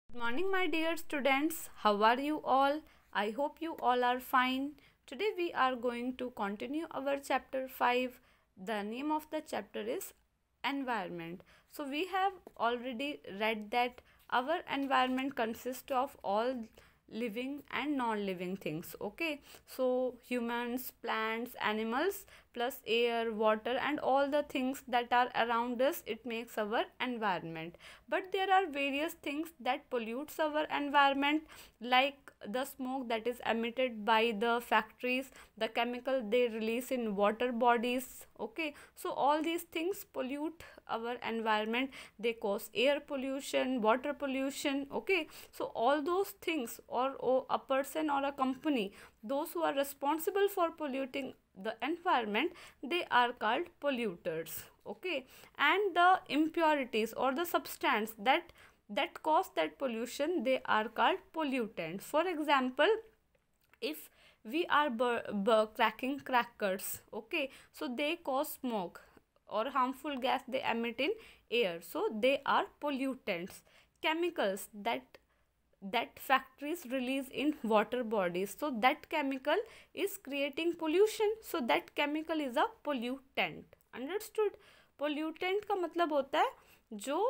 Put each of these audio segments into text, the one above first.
Good morning, my dear students. How are you all? I hope you all are fine. Today, we are going to continue our chapter 5. The name of the chapter is Environment. So, we have already read that our environment consists of all living and non-living things. Okay, so humans, plants, animals, plus air, water, and all the things that are around us, it makes our environment. But there are various things that pollutes our environment, like the smoke that is emitted by the factories, the chemical they release in water bodies. Okay, so all these things pollute our environment. They cause air pollution, water pollution. Okay, so all those things, or a person or a company, those who are responsible for polluting the environment, they are called polluters. Okay, and the impurities or the substance that cause that pollution, they are called pollutants. For example, if we are cracking crackers, okay, so they cause smoke or harmful gas they emit in air, so they are pollutants. Chemicals that factories release in water bodies, so that chemical is creating pollution, so that chemical is a pollutant. Understood? Pollutant का मतलब होता है जो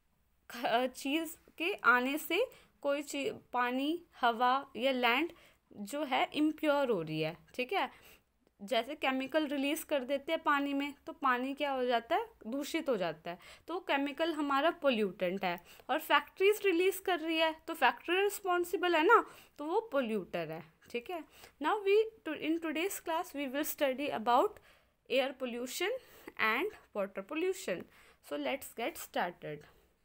चीज़ के आने से कोई चीज, पानी, हवा या लैंड जो है इम्प्योर हो रही है. ठीक है, जैसे केमिकल रिलीज कर देते हैं पानी में, तो पानी क्या हो जाता है, दूषित हो जाता है, तो केमिकल हमारा पोल्यूटेंट है. और फैक्ट्रीज रिलीज कर रही है, तो फैक्ट्री रिस्पॉन्सिबल है ना, तो वो पोल्यूटर है. ठीक है, now we in today's class we will study about air pollution and water pollution. So let's get started.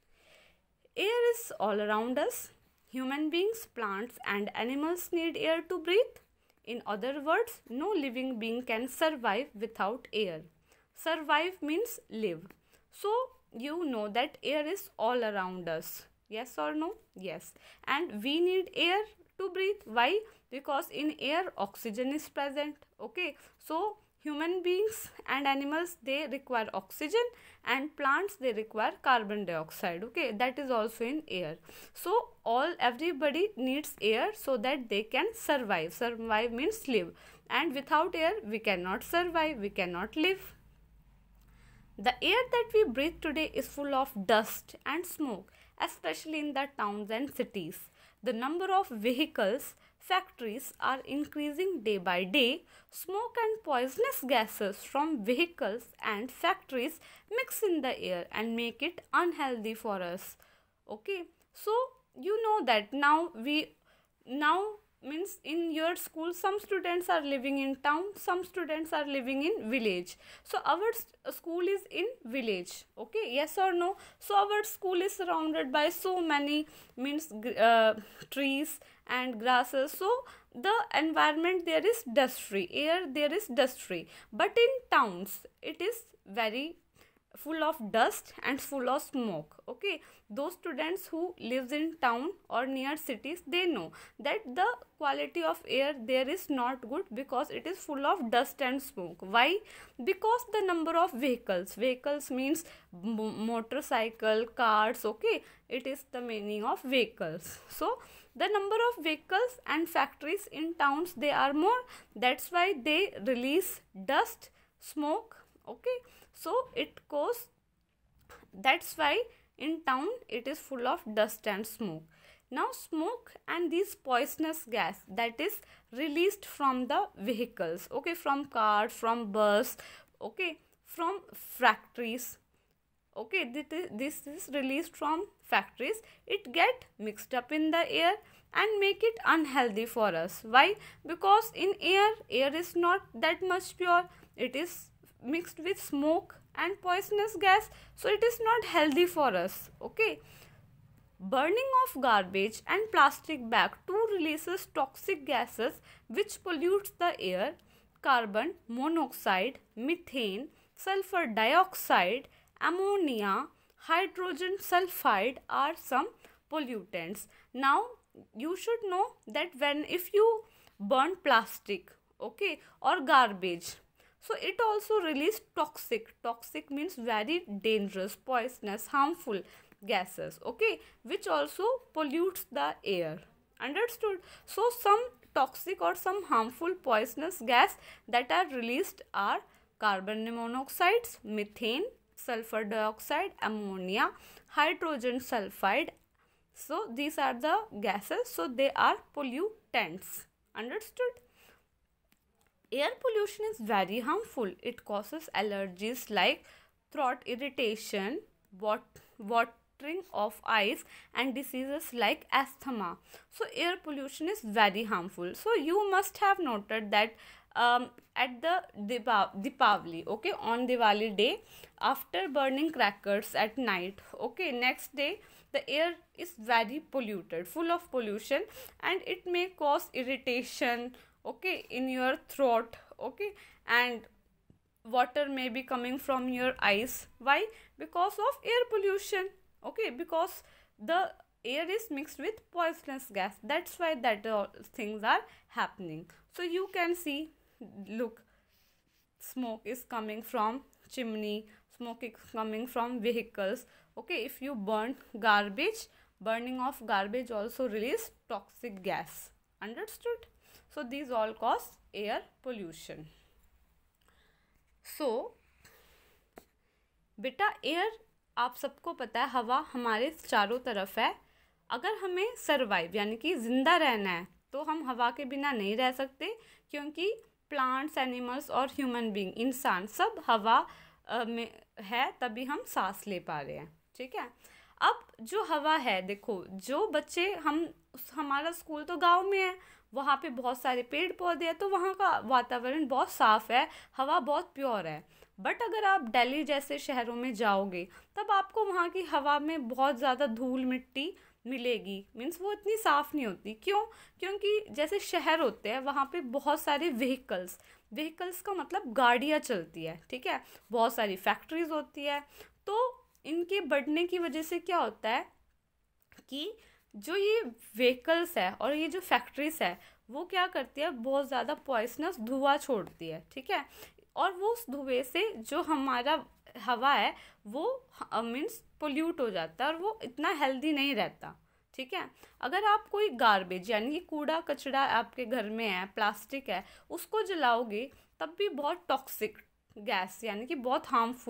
Air is all around us. Human beings, plants, and animals need air to breathe. In other words, no living being can survive without air. Survive means live. So, you know that air is all around us. Yes or no? Yes. And we need air to breathe. Why? Because in air, oxygen is present. Okay. So, human beings and animals, they require oxygen, and plants, they require carbon dioxide. Okay, that is also in air. So everybody needs air so that they can survive. Survive means live, and without air we cannot survive, we cannot live. The air that we breathe today is full of dust and smoke, especially in the towns and cities. The number of vehicles, factories are increasing day by day. Smoke and poisonous gases from vehicles and factories mix in the air and make it unhealthy for us. Okay, so you know that now means in your school some students are living in town, some students are living in village. So our school is in village. Okay, yes or no? So our school is surrounded by so many means trees and grasses, so the environment there is dust free, air there is dust free. But in towns it is very full of dust and full of smoke. Okay, those students who lives in town or near cities, they know that the quality of air there is not good, because it is full of dust and smoke. Why? Because the number of vehicles means motorcycle, cars. Okay, it is the meaning of vehicles. So the number of vehicles and factories in towns, they are more, that's why they release dust, smoke. Okay, so it goes, that's why in town it is full of dust and smoke. Now smoke and this poisonous gas that is released from the vehicles, okay, from cars, from bus, okay, from factories. Okay, this is released from factories. It get mixed up in the air and make it unhealthy for us. Why? Because in air is not that much pure, it is mixed with smoke and poisonous gas, so it is not healthy for us. Okay, burning of garbage and plastic bag too releases toxic gases which pollutes the air. Carbon monoxide, methane, sulfur dioxide, ammonia, hydrogen sulfide are some pollutants. Now you should know that if you burn plastic, okay, or garbage, So it also released toxic. Toxic means very dangerous, poisonous, harmful gases, okay, which also pollutes the air. Understood? So some toxic or some harmful poisonous gas that are released are carbon monoxides, methane, sulfur dioxide, ammonia, hydrogen sulfide. So these are the gases, so they are pollutants. Understood? Air pollution is very harmful. It causes allergies like throat irritation, watering of eyes, and diseases like asthma. So air pollution is very harmful. So you must have noted that at the Deepavali, okay, on Diwali day, after burning crackers at night, okay, next day the air is very polluted, full of pollution, and it may cause irritation, okay, in your throat, okay, and water may be coming from your eyes. Why? Because of air pollution, okay, because the air is mixed with poisonous gas. That's why that things are happening. So you can see, look, smoke is coming from chimney, smoke is coming from vehicles, okay. If you burn garbage, burning of garbage also release toxic gas. Understood? So these all cause air pollution. So बेटा air, आप सबको पता है हवा हमारे चारों तरफ है. अगर हमें सरवाइव यानी कि ज़िंदा रहना है तो हम हवा के बिना नहीं रह सकते, क्योंकि प्लांट्स, एनिमल्स और ह्यूमन बीइंग, इंसान, सब हवा में है, तभी हम सांस ले पा रहे हैं. ठीक है. अब जो हवा है, देखो, जो बच्चे हमारा स्कूल तो गांव में है, वहाँ पे बहुत सारे पेड़ पौधे हैं, तो वहाँ का वातावरण बहुत साफ है, हवा बहुत प्योर है. बट अगर आप दिल्ली जैसे शहरों में जाओगे तब आपको वहाँ की हवा में बहुत ज़्यादा धूल मिट्टी मिलेगी. मीन्स वो इतनी साफ़ नहीं होती. क्यों? क्योंकि जैसे शहर होते हैं वहाँ पे बहुत सारे व्हीकल्स का मतलब गाड़ियाँ चलती है. ठीक है. बहुत सारी फैक्ट्रीज होती है, तो इनके बढ़ने की वजह से क्या होता है कि जो ये व्हीकल्स है और ये जो फैक्ट्रीज है वो क्या करती है, बहुत ज़्यादा पॉइजनस धुआं छोड़ती है. ठीक है. और वो उस धुएं से जो हमारा हवा है वो मीन्स पोल्यूट हो जाता है और वो इतना हेल्दी नहीं रहता. ठीक है. अगर आप कोई गार्बेज यानी कि कूड़ा कचरा आपके घर में है, प्लास्टिक है, उसको जलाओगे तब भी बहुत टॉक्सिक गैस यानी कि बहुत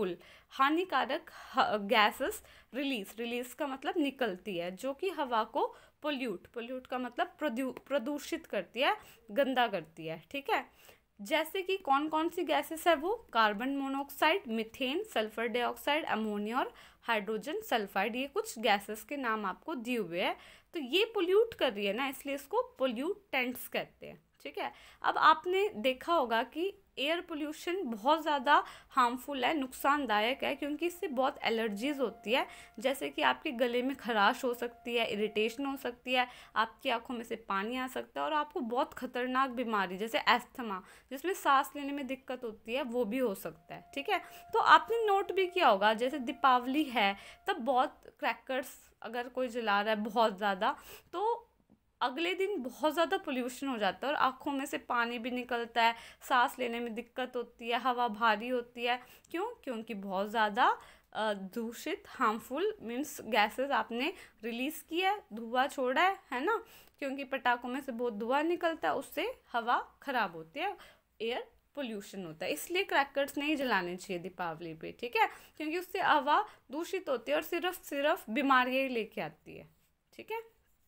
हानिकारक गैसेस रिलीज का मतलब निकलती है, जो कि हवा को पोल्यूट का मतलब प्रदूषित करती है, गंदा करती है. ठीक है. जैसे कि कौन कौन सी गैसेस है वो, carbon monoxide, methane, sulphur dioxide, ammonia और हाइड्रोजन सल्फाइड. ये कुछ गैसेस के नाम आपको दिए हुए हैं. तो ये पोल्यूट कर रही है ना, इसलिए इसको पोल्यूटेंट्स कहते हैं. ठीक है. अब आपने देखा होगा कि एयर पोल्यूशन बहुत ज़्यादा हार्मफुल है, नुकसानदायक है, क्योंकि इससे बहुत एलर्जीज होती है. जैसे कि आपके गले में खराश हो सकती है, इरिटेशन हो सकती है, आपकी आंखों में से पानी आ सकता है, और आपको बहुत खतरनाक बीमारी जैसे एस्थमा, जिसमें सांस लेने में दिक्कत होती है, वो भी हो सकता है. ठीक है. तो आपने नोट भी किया होगा, जैसे दीपावली है तब बहुत क्रैकर्स अगर कोई जला रहा है बहुत ज़्यादा, तो अगले दिन बहुत ज़्यादा पोल्यूशन हो जाता है और आँखों में से पानी भी निकलता है, सांस लेने में दिक्कत होती है, हवा भारी होती है. क्यों? क्योंकि बहुत ज़्यादा दूषित हार्मफुल मीन्स गैसेस आपने रिलीज़ किया है, धुआं छोड़ा है ना. क्योंकि पटाखों में से बहुत धुआं निकलता है, उससे हवा खराब होती है, एयर पोल्यूशन होता है. इसलिए क्रैकर्स नहीं जलाने चाहिए दीपावली पे. ठीक है. क्योंकि उससे हवा दूषित होती है और सिर्फ बीमारियाँ ही लेके आती है. ठीक है.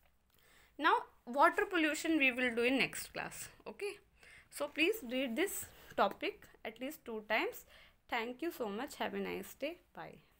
Now water pollution we will do in next class. Okay, so please read this topic at least 2 times. Thank you so much. Have a nice day. Bye.